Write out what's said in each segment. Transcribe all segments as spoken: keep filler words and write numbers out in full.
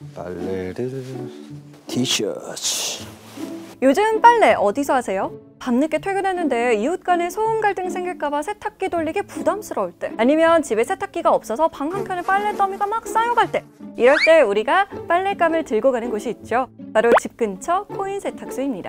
빨래를 티셔츠. 요즘 빨래 어디서 하세요? 밤늦게 퇴근했는데 이웃 간에 소음 갈등 생길까봐 세탁기 돌리기 부담스러울 때, 아니면 집에 세탁기가 없어서 방 한켠에 빨래 더미가 막 쌓여갈 때, 이럴 때 우리가 빨랫감을 들고 가는 곳이 있죠. 바로 집 근처 코인 세탁소입니다.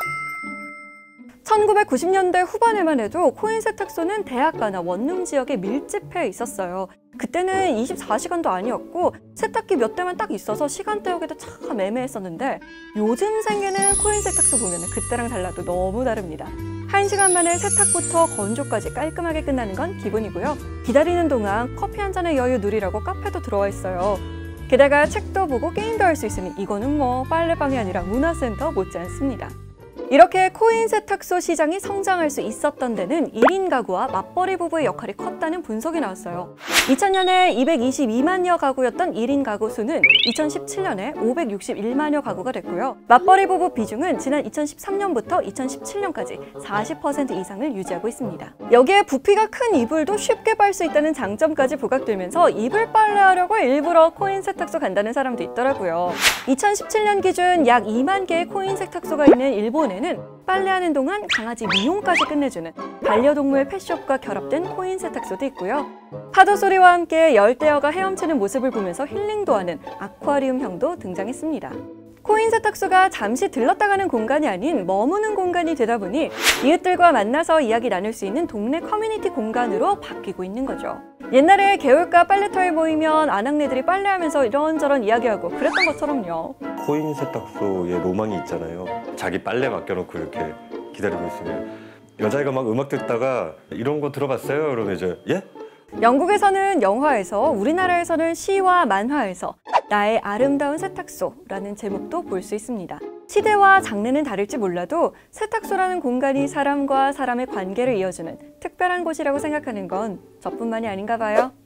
천구백구십 년대 후반에만 해도 코인 세탁소는 대학가나 원룸 지역에 밀집해 있었어요. 그때는 이십사 시간도 아니었고 세탁기 몇 대만 딱 있어서 시간 때우기도 참 애매했었는데, 요즘 생기는 코인 세탁소 보면 그때랑 달라도 너무 다릅니다. 한 시간 만에 세탁부터 건조까지 깔끔하게 끝나는 건 기본이고요. 기다리는 동안 커피 한 잔의 여유 누리라고 카페도 들어와 있어요. 게다가 책도 보고 게임도 할 수 있으니 이거는 뭐 빨래방이 아니라 문화센터 못지않습니다. 이렇게 코인 세탁소 시장이 성장할 수 있었던 데는 일 인 가구와 맞벌이 부부의 역할이 컸다는 분석이 나왔어요. 이천 년에 이백이십이만여 가구였던 일 인 가구 수는 이천십칠 년에 오백육십일만여 가구가 됐고요. 맞벌이 부부 비중은 지난 이천십삼 년부터 이천십칠 년까지 사십 퍼센트 이상을 유지하고 있습니다. 여기에 부피가 큰 이불도 쉽게 빨 수 있다는 장점까지 부각되면서 이불 빨래하려고 일부러 코인 세탁소 간다는 사람도 있더라고요. 이천십칠 년 기준 약 이만 개의 코인 세탁소가 있는 일본에는 빨래하는 동안 강아지 미용까지 끝내주는 반려동물 펫숍과 결합된 코인 세탁소도 있고요. 파도 소리와 함께 열대어가 헤엄치는 모습을 보면서 힐링도 하는 아쿠아리움형도 등장했습니다. 코인 세탁소가 잠시 들렀다 가는 공간이 아닌 머무는 공간이 되다 보니 이웃들과 만나서 이야기 나눌 수 있는 동네 커뮤니티 공간으로 바뀌고 있는 거죠. 옛날에 개울가 빨래터에 모이면 아낙네들이 빨래하면서 이런저런 이야기하고 그랬던 것처럼요. 코인 세탁소에 로망이 있잖아요. 자기 빨래 맡겨놓고 이렇게 기다리고 있으면 여자애가 막 음악 듣다가 이런 거 들어봤어요? 그러면 이제 예? 영국에서는 영화에서, 우리나라에서는 시와 만화에서 나의 아름다운 세탁소라는 제목도 볼 수 있습니다. 시대와 장르는 다를지 몰라도 세탁소라는 공간이 사람과 사람의 관계를 이어주는 특별한 곳이라고 생각하는 건 저뿐만이 아닌가 봐요.